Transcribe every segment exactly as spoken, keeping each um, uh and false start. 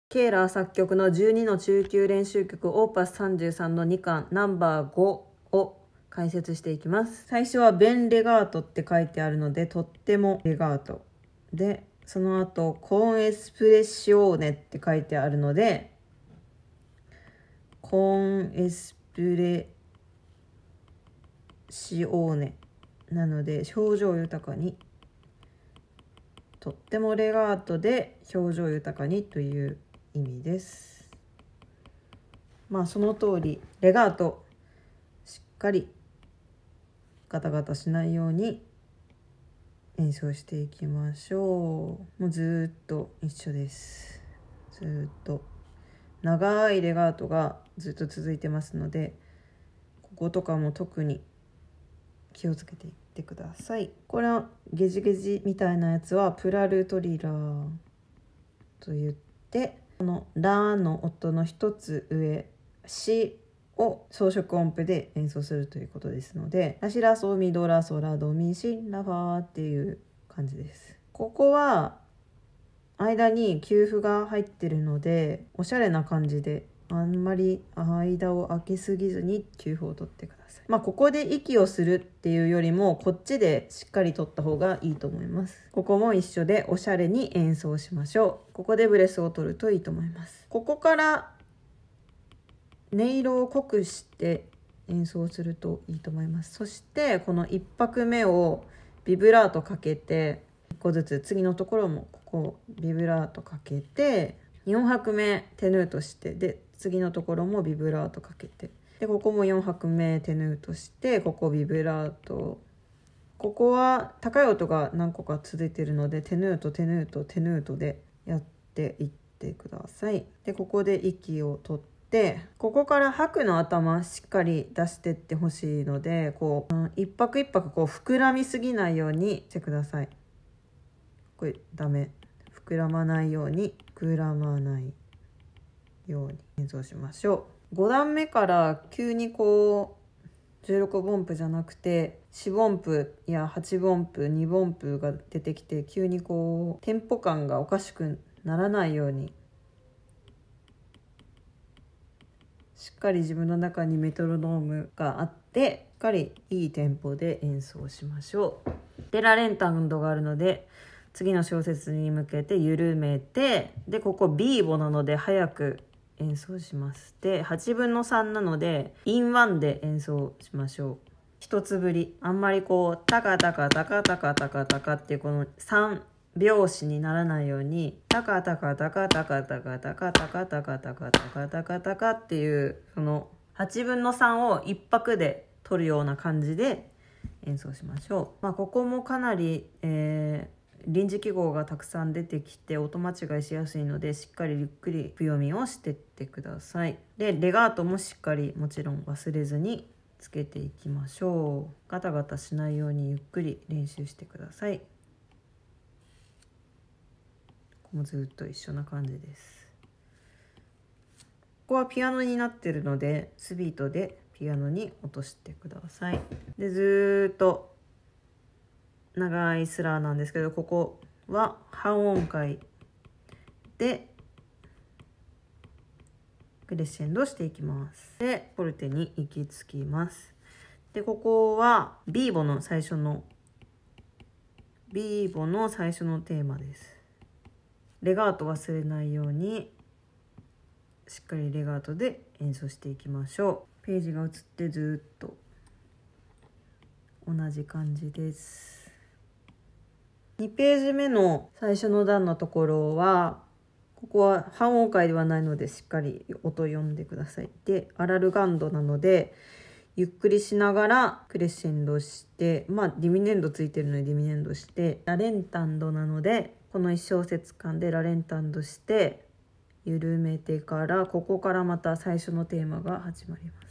ケーラー作曲のじゅうにの中級練習曲オーパスさんじゅうさんのにかんナンバーごを解説していきます。最初はベンレガートって書いてあるので、とってもレガートで、その後コーンエスプレッシオーネって書いてあるので、コーンエスプレシオーネなので表情豊かに、とってもレガートで表情豊かにという意味です。まあその通りレガートしっかりガタガタしないように演奏していきましょう。もうずっと一緒です。ずっと長いレガートがずっと続いてますので、こことかも特に気をつけていってください。これはゲジゲジみたいなやつはプラルトリラーと言って、このラの音の一つ上シを装飾音符で演奏するということですので、ラシラソミドラソラドミシラファーっていう感じです。ここは間に休符が入ってるので、おしゃれな感じであんまり間を空けすぎずに休符を取ってください。まあここで息をするっていうよりもこっちでしっかり取った方がいいと思います。ここも一緒でおしゃれに演奏しましょう。ここでブレスを取るといいと思います。ここから音色を濃くして演奏するといいと思います。そしてこのいち拍目をビブラートかけていっこずつ、次のところもここビブラートかけて、よん拍目テヌートして、で次のところもビブラートかけて、でここもよん拍目テヌートして、ここビブラート、ここは高い音が何個か続いているのでテヌートテヌートテヌートでやっていってください。でここで息を取って、ここから拍の頭しっかり出してってほしいので、こう、うん、一拍一拍こう膨らみすぎないようにしてください。これダメ、膨らまないように膨らまないように演奏しましょう。ごだんめから急にこうじゅうろくおんぷじゃなくてよんおんぷやはちおんぷにおんぷが出てきて、急にこうテンポ感がおかしくならないように、しっかり自分の中にメトロノームがあって、しっかりいいテンポで演奏しましょう。でラレンタンドがあるので次の小節に向けて緩めて、でここビーボなので早く演奏します。ではちぶんのさんなのでインワンで演奏しましょう。一つぶり、あんまりこうタカタカタカタカタカタカっていうこのさん拍子にならないように、タカタカタカタカタカタカタカタカタカタカタカタカっていうそのはちぶんのさんをいち拍で取るような感じで演奏しましょう。まあここもかなり、えー臨時記号がたくさん出てきて音間違いしやすいので、しっかりゆっくり譜読みをしてってください。でレガートもしっかりもちろん忘れずにつけていきましょう。ガタガタしないようにゆっくり練習してください。ここもずっと一緒な感じです。ここはピアノになってるのでスビートでピアノに落としてください。でずっと長いスラーなんですけど、ここは半音階でクレッシェンドしていきます。でフォルテに行き着きます。でここはビーボの最初のビーボの最初のテーマです。レガート忘れないようにしっかりレガートで演奏していきましょう。ページが映ってずっと同じ感じです。にページ目の最初の段のところは、ここは半音階ではないのでしっかり音読んでください。でアラルガンドなのでゆっくりしながらクレッシェンドして、まあディミネンドついてるのでディミネンドして、ラレンタンドなのでこのいち小節間でラレンタンドして緩めてから、ここからまた最初のテーマが始まります。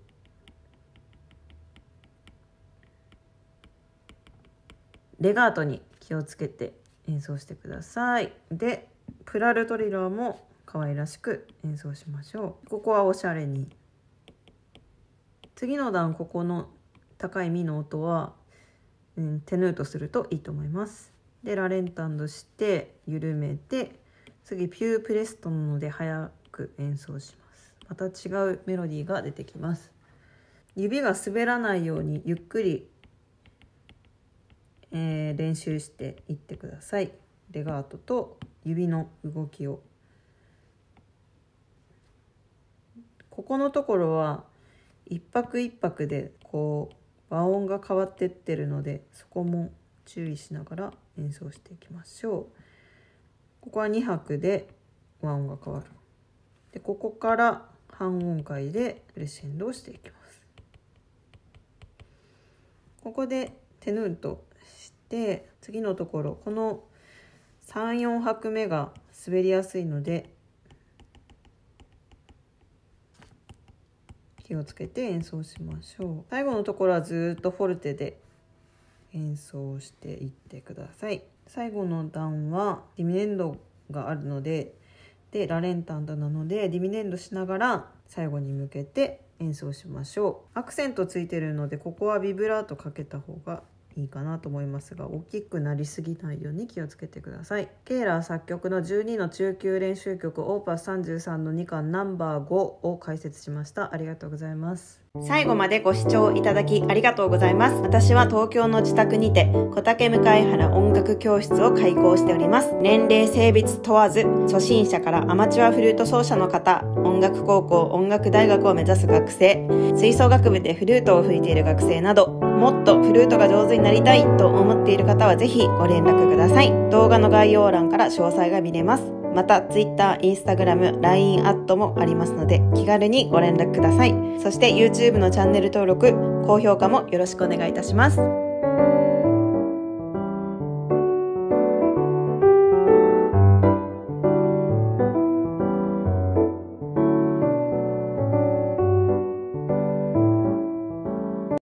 レガートに気をつけて演奏してください。でプラルトリラーも可愛らしく演奏しましょう。ここはおしゃれに。次の段、ここの高いミの音は、うん、テヌートするといいと思います。でラレンタンドして緩めて、 次ピュープレストなので早く演奏します。また違うメロディーが出てきます。指が滑らないようにゆっくり、えー、練習していってください。レガートと指の動きを。ここのところは一拍一拍でこう和音が変わってってるので、そこも注意しながら演奏していきましょう。ここはに拍で和音が変わる。でここから半音階でクレッシェンドをしていきます。ここでテヌートして、次のところこのさん、よん拍目が滑りやすいので気をつけて演奏しましょう。最後のところはずっとフォルテで演奏していってください。最後の段はディミネンドがあるので、でラレンタンドなのでディミネンドしながら最後に向けて演奏しましょう。アクセントついてるのでここはビブラートかけた方がいいかなと思いますが、大きくなりすぎないように気をつけてください。ケーラー作曲のじゅうにの中級練習曲オーパスさんじゅうさんのにかんナンバーごを解説しました。ありがとうございます。最後までご視聴いただきありがとうございます。私は東京の自宅にて小竹向原音楽教室を開講しております。年齢性別問わず、初心者からアマチュアフルート奏者の方、音楽高校、音楽大学を目指す学生、吹奏楽部でフルートを吹いている学生など、もっとフルートが上手になりたいと思っている方はぜひご連絡ください。動画の概要欄から詳細が見れます。また Twitter、Instagram、ライン アットもありますので気軽にご連絡ください。そして YouTube のチャンネル登録、高評価もよろしくお願いいたします。